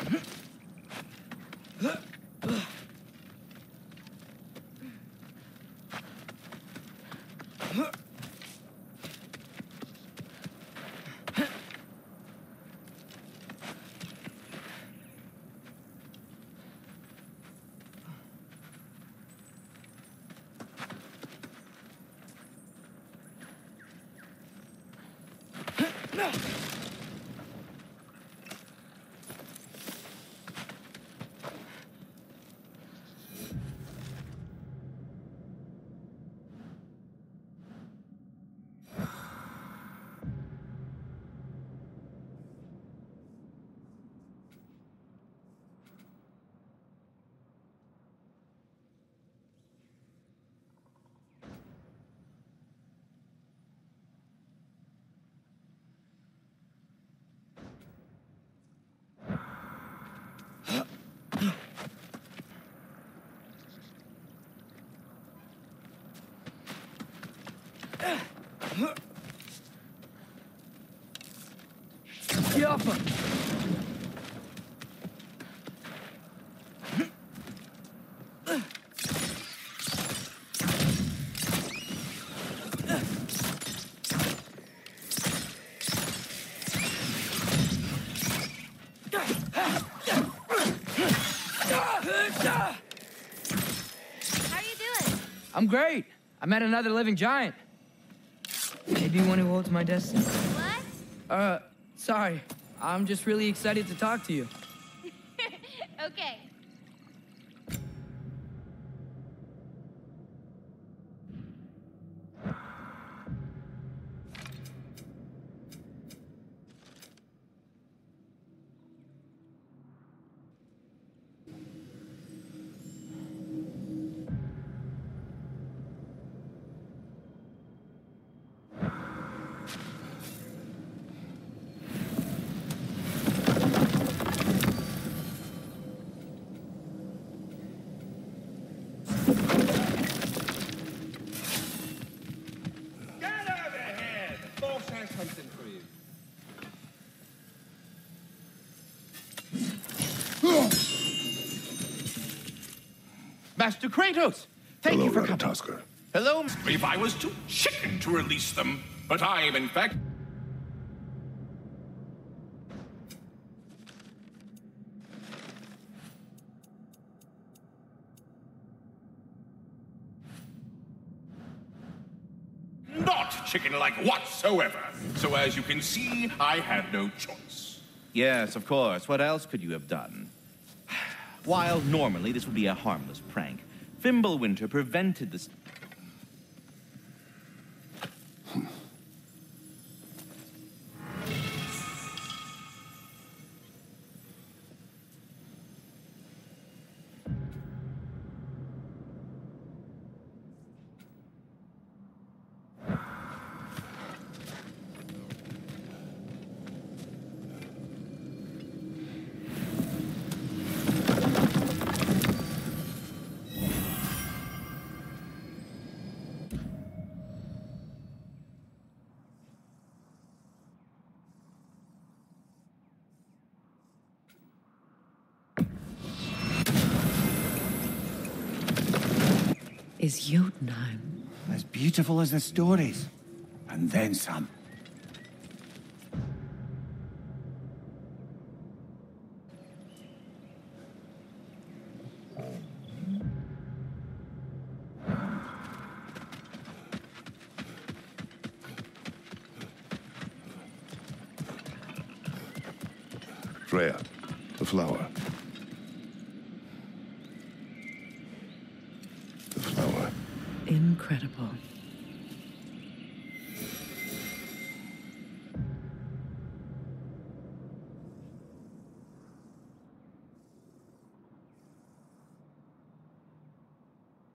Yappa! How you doing? I'm great. I met another living giant. Maybe one who holds my destiny. What? Sorry. I'm just really excited to talk to you. Okay. Something for you. Master Kratos! Thank you for coming. Tusker. Hello? If I was too chicken to release them, but I am in fact... not chicken-like whatsoever. So as you can see, I had no choice. Yes, of course. What else could you have done? While normally this would be a harmless prank, Fimbulwinter prevented this... Is Jotunheim As beautiful as the stories. And then some. Freya, the flower. The flower. incredible?